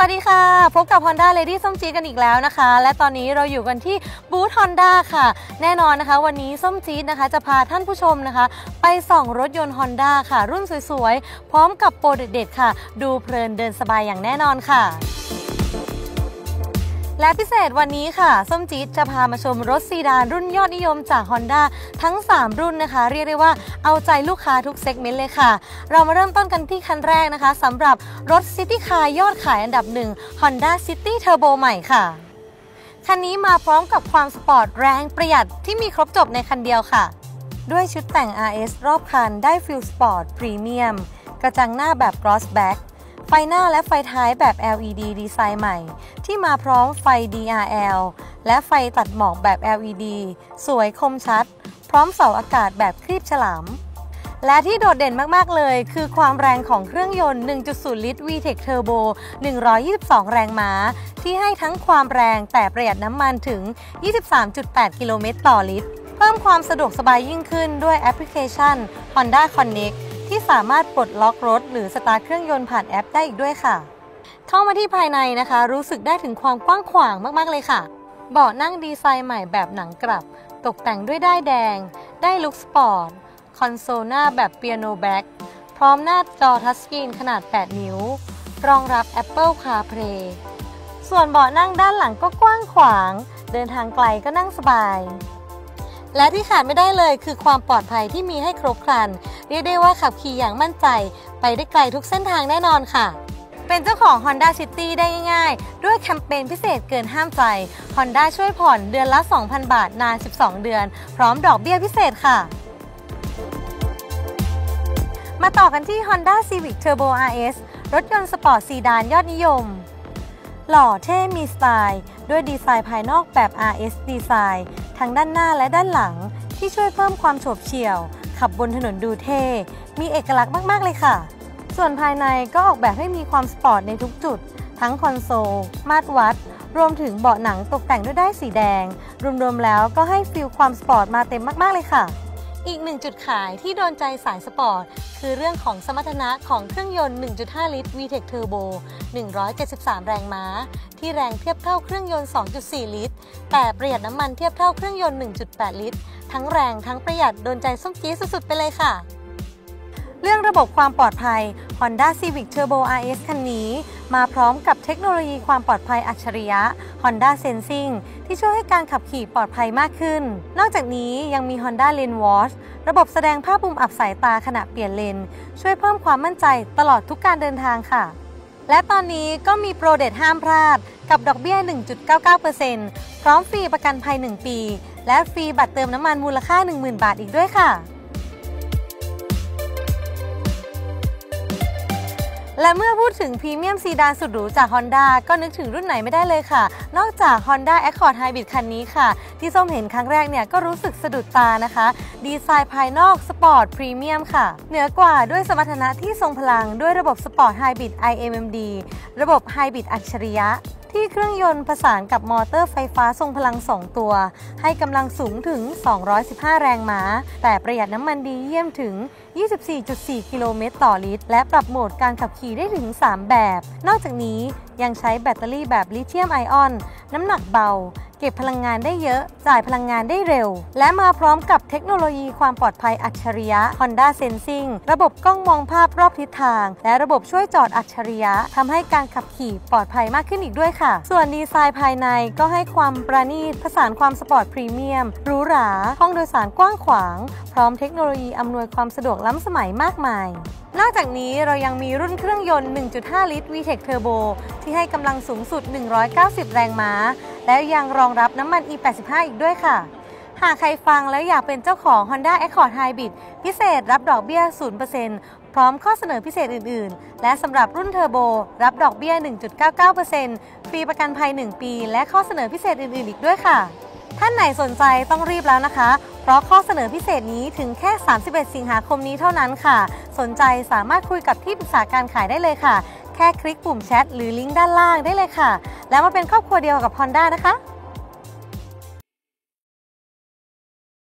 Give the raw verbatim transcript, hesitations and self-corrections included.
วัสดีค่ะพบกับ Honda Lady ส้มจี๊ดกันอีกแล้วนะคะและตอนนี้เราอยู่กันที่บูธ Honda ค่ะแน่นอนนะคะวันนี้ส้มจี๊ดนะคะจะพาท่านผู้ชมนะคะไปส่องรถยนต์ Honda ค่ะรุ่นสวยๆพร้อมกับโปรเด็ดๆค่ะดูเพลินเดินสบายอย่างแน่นอนค่ะและพิเศษวันนี้ค่ะส้มจี๊ดจะพามาชมรถซีดานรุ่นยอดนิยมจาก Honda ทั้งสามรุ่นนะคะเรียกได้ว่าเอาใจลูกค้าทุกเซกเมนต์เลยค่ะเรามาเริ่มต้นกันที่คันแรกนะคะสำหรับรถซิตี้คาร์ยอดขายอันดับหนึ่ง Honda City Turbo ใหม่ค่ะคันนี้มาพร้อมกับความสปอร์ตแรงประหยัดที่มีครบจบในคันเดียวค่ะด้วยชุดแต่ง อาร์ เอส รอบคันได้ฟิลสปอร์ตพรีเมียมกระจังหน้าแบบ Gloss Blackไฟหน้าและไฟท้ายแบบ แอล อี ดี ดีไซน์ใหม่ที่มาพร้อมไฟ ดี อาร์ แอล และไฟตัดหมอกแบบ แอล อี ดี สวยคมชัดพร้อมเสาอากาศแบบครีบฉลามและที่โดดเด่นมากๆเลยคือความแรงของเครื่องยนต์ หนึ่งจุดศูนย์ ลิตร วี เทค Turbo หนึ่งร้อยยี่สิบสอง แรงม้าที่ให้ทั้งความแรงแต่ประหยัดน้ำมันถึง ยี่สิบสามจุดแปด กิโลเมตรต่อลิตรเพิ่มความสะดวกสบายยิ่งขึ้นด้วยแอปพลิเคชัน Honda Connectที่สามารถปลดล็อกรถหรือสตาร์ทเครื่องยนต์ผ่านแอปได้อีกด้วยค่ะเข้ามาที่ภายในนะคะรู้สึกได้ถึงความกว้างขวางมากๆเลยค่ะเบาะนั่งดีไซน์ใหม่แบบหนังกลับตกแต่งด้วยด้ายแดงได้ลุคสปอร์ตคอนโซลหน้าแบบเปียโนแบ็คพร้อมหน้าจอทัชสกรีนขนาดแปดนิ้วรองรับ Apple CarPlay ส่วนเบาะนั่งด้านหลังก็กว้างขวางเดินทางไกลก็นั่งสบายและที่ขาดไม่ได้เลยคือความปลอดภัยที่มีให้ครบครันเรียกได้ว่าขับขี่อย่างมั่นใจไปได้ไกลทุกเส้นทางแน่นอนค่ะเป็นเจ้าของ Honda City ได้ง่ายๆด้วยแคมเปญพิเศษเกินห้ามใจ Honda ช่วยผ่อนเดือนละ สองพัน บาทนานสิบสองเดือนพร้อมดอกเบี้ยพิเศษค่ะมาต่อกันที่ Honda Civic Turbo อาร์ เอส รถยนต์สปอร์ตซีดานยอดนิยมหล่อเท่มีสไตล์ด้วยดีไซน์ภายนอกแบบ อาร์ เอส ดีไซน์ทั้งด้านหน้าและด้านหลังที่ช่วยเพิ่มความโฉบเฉี่ยวขับบนถนนดูเท่มีเอกลักษณ์มากๆเลยค่ะส่วนภายในก็ออกแบบให้มีความสปอร์ตในทุกจุดทั้งคอนโซลมาตรวัดรวมถึงเบาะหนังตกแต่งด้วยด้ายสีแดงรวมๆแล้วก็ให้ฟีลความสปอร์ตมาเต็มมากๆเลยค่ะอีกหนึ่งจุดขายที่โดนใจสายสปอร์ตคือเรื่องของสมรรถนะของเครื่องยนต์ หนึ่งจุดห้า ลิตร วี เทค Turbo หนึ่งร้อยเจ็ดสิบสาม แรงม้าที่แรงเทียบเท่าเครื่องยนต์ สองจุดสี่ ลิตรแต่ประหยัดน้ำมันเทียบเท่าเครื่องยนต์ หนึ่งจุดแปด ลิตรทั้งแรงทั้งประหยัดโดนใจส้มจี๊ดสุดๆไปเลยค่ะเรื่องระบบความปลอดภัย Honda Civic Turbo อาร์ เอส คันนี้มาพร้อมกับเทคโนโลยีความปลอดภัยอัจฉริยะ Honda Sensing ที่ช่วยให้การขับขี่ปลอดภัยมากขึ้นนอกจากนี้ยังมี Honda Lane Watch ระบบแสดงภาพมุมอับสายตาขณะเปลี่ยนเลนช่วยเพิ่มความมั่นใจตลอดทุกการเดินทางค่ะและตอนนี้ก็มีโปรเด็ดห้ามพลาดกับดอกเบี้ย หนึ่งจุดเก้าเก้าเปอร์เซ็นต์ พร้อมฟรีประกันภัยหนึ่งปีและฟรีบัตรเติมน้ำมันมูลค่า หนึ่งหมื่น บาทอีกด้วยค่ะและเมื่อพูดถึงพรีเมียมซีดานสุดหรูจาก Honda ก็นึกถึงรุ่นไหนไม่ได้เลยค่ะนอกจาก Honda Accord Hybrid คันนี้ค่ะที่ส้มเห็นครั้งแรกเนี่ยก็รู้สึกสะดุดตานะคะดีไซน์ภายนอกสปอร์ตพรีเมียมค่ะเหนือกว่าด้วยสมรรถนะที่ทรงพลังด้วยระบบสปอร์ตไฮบริด ไอ เอ็ม เอ็ม ดี ระบบไฮบริดอัจฉริยะที่เครื่องยนต์ผสานกับมอเตอร์ไฟฟ้าทรงพลังสองตัวให้กำลังสูงถึงสองร้อยสิบห้าแรงม้าแต่ประหยัดน้ำมันดีเยี่ยมถึง ยี่สิบสี่จุดสี่ กิโลเมตรต่อลิตรและปรับโหมดการขับขี่ได้ถึงสามแบบนอกจากนี้ยังใช้แบตเตอรี่แบบลิเธียมไอออนน้ำหนักเบาเก็บพลังงานได้เยอะจ่ายพลังงานได้เร็วและมาพร้อมกับเทคโนโลยีความปลอดภัยอัจฉริยะ Honda Sensing ระบบกล้องมองภาพรอบทิศทางและระบบช่วยจอดอัจฉริยะทำให้การขับขี่ปลอดภัยมากขึ้นอีกด้วยค่ะส่วนดีไซน์ภายในก็ให้ความประณีตผสานความสปอร์ตพรีเมียมหรูหราห้องโดยสารกว้างขวางพร้อมเทคโนโลยีอำนวยความสะดวกล้ำสมัยมากมายนอกจากนี้เรายังมีรุ่นเครื่องยนต์ หนึ่งจุดห้า ลิตร วี เทค Turbo ที่ให้กำลังสูงสุด หนึ่งร้อยเก้าสิบ แรงม้าและยังรองรับน้ำมัน อี แปดสิบห้า อีกด้วยค่ะหากใครฟังแล้วอยากเป็นเจ้าของ Honda Accord Hybrid พิเศษรับดอกเบี้ย ศูนย์เปอร์เซ็นต์ พร้อมข้อเสนอพิเศษอื่นๆและสำหรับรุ่นเทอร์โบรับดอกเบี้ย หนึ่งจุดเก้าเก้าเปอร์เซ็นต์ ฟรีประกันภัยหนึ่งปีและข้อเสนอพิเศษอื่นๆอีกด้วยค่ะท่านไหนสนใจต้องรีบแล้วนะคะเพราะข้อเสนอพิเศษนี้ถึงแค่สามสิบเอ็ดสิงหาคมนี้เท่านั้นค่ะสนใจสามารถคุยกับที่ปรึกษาการขายได้เลยค่ะแค่คลิกปุ่มแชทหรือลิงก์ด้านล่างได้เลยค่ะแล้วมาเป็นครอบครัวเดียวกับ Honda นะคะ